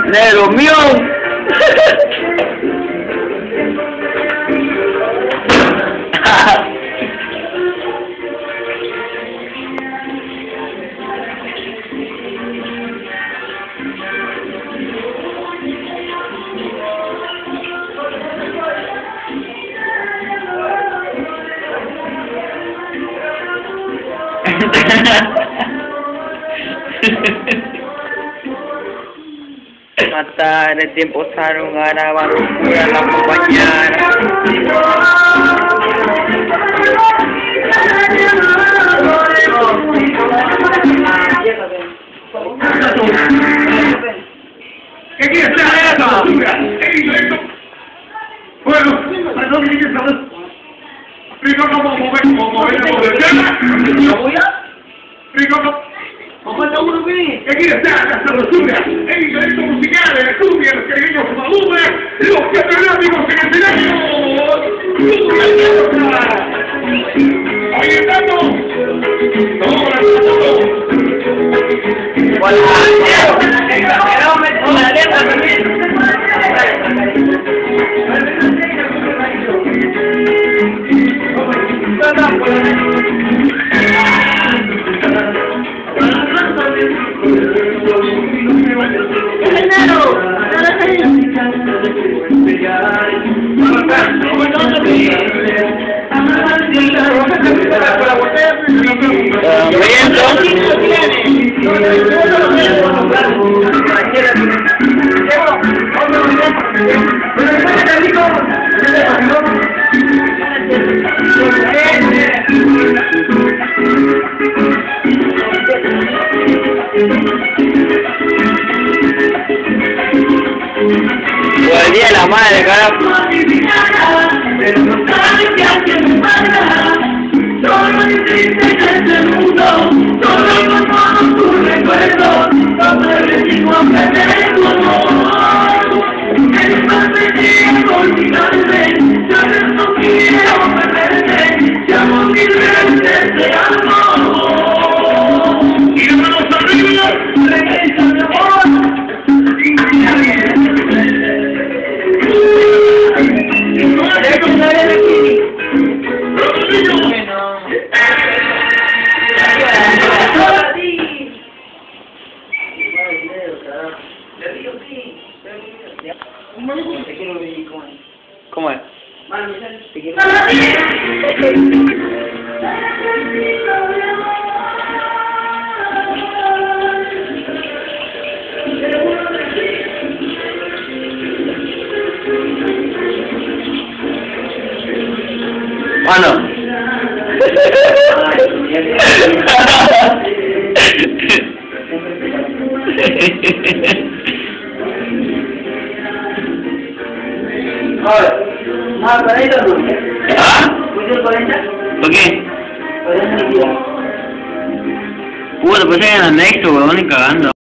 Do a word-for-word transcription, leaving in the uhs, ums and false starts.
Negro mío. Matar el tiempo usaron garabato pura la compañera. ¿Qué quieres hacer esa basura? Bueno, perdón, ¿qué quieres saber? Rico, ¿cómo mover, cómo mover, cómo mover? Rico, ¿cómo? ¿Qué quieres hacer esa basura? El instrumento musical, el estudio, los caribeños Maluma, los catedráticos en el escenario. Orientando. Ahora, todo. Por el día de la madre, carajo. Pero no sabes que alguien me manda. Solo existe en este mundo, solo con todos tus recuerdos. No te resigo a perder tu amor. Eres más pequeño, olvidarme. Yo no quiero perderte. Llamo mil veces te amo. Y las manos arriba. Regresa mi amor. ¿Cómo es? Mano. ¿Ah, cuarenta no? ¿Ah? ¿Puso cuarenta? ¿Por qué? cuarenta días. Puta, pues en el anexo, weón, ni cagando.